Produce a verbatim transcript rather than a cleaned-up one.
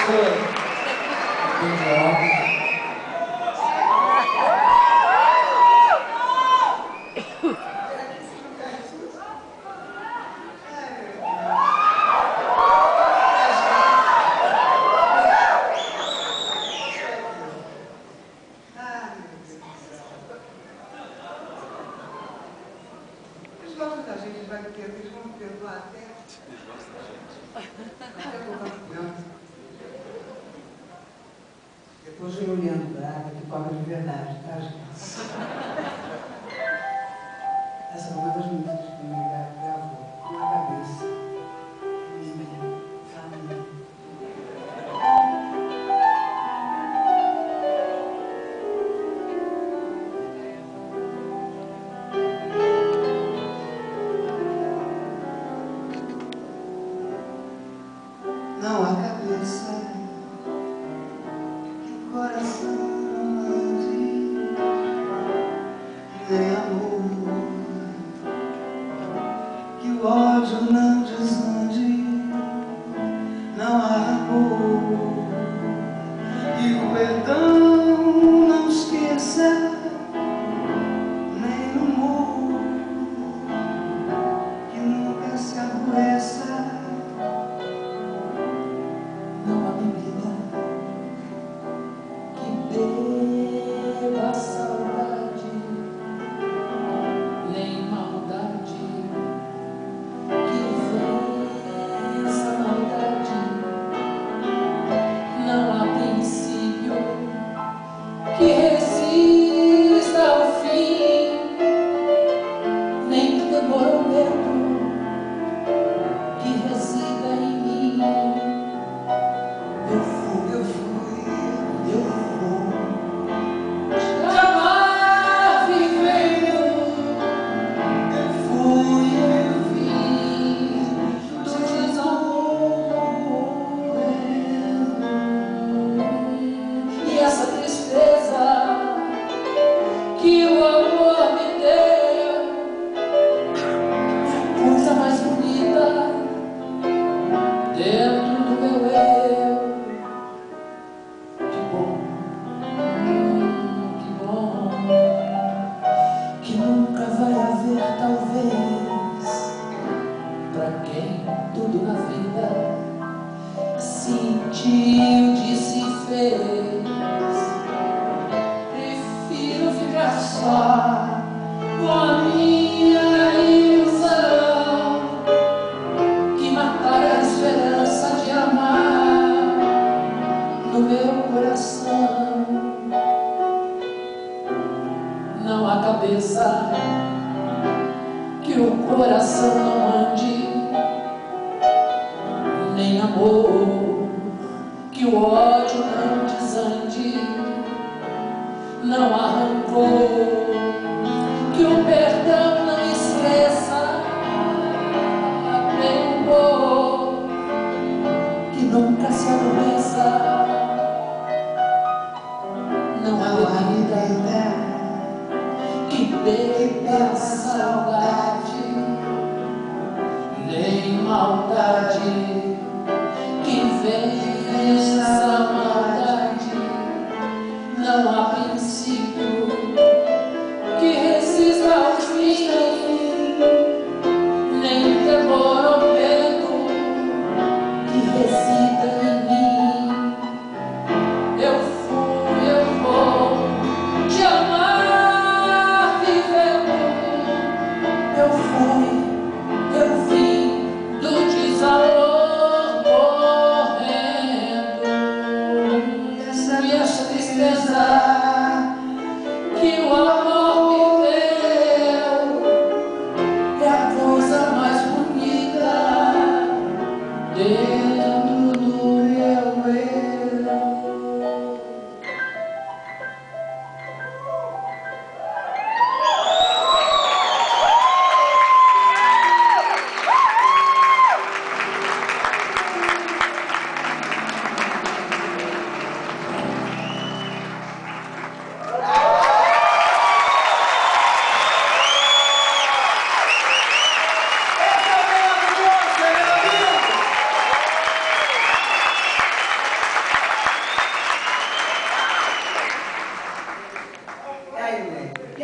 Understood. Good job. Depois eu olhando para a água que cobra de verdade, tá, gente? Essa é uma das músicas que me gravou na cabeça. Não há cabeça, que coração não ande, nem amor, que o ódio não desande, não há amor, e o perdão não esqueça, nem no amor, que nunca se adoeça. Beba saudade, nem maldade, que vença a maldade. Não há princípio que resista ao fim, nem temor ou medo que resida em mim. Eu fui, eu fui, eu fui. Que o amor me deu, coisa mais bonita dentro do meu eu. Que bom, hum, que bom, que nunca vai haver talvez pra quem tudo na vida sentiu de se fez. Só com a minha ilusão, que matar a esperança de amar no meu coração. Não há cabeça que o coração não ande, nem amor que o ódio não desande. Não há rancor que o perdão não esqueça, nem amor que nunca se adoeça. Não há vida que beba saudade, nem maldade que vem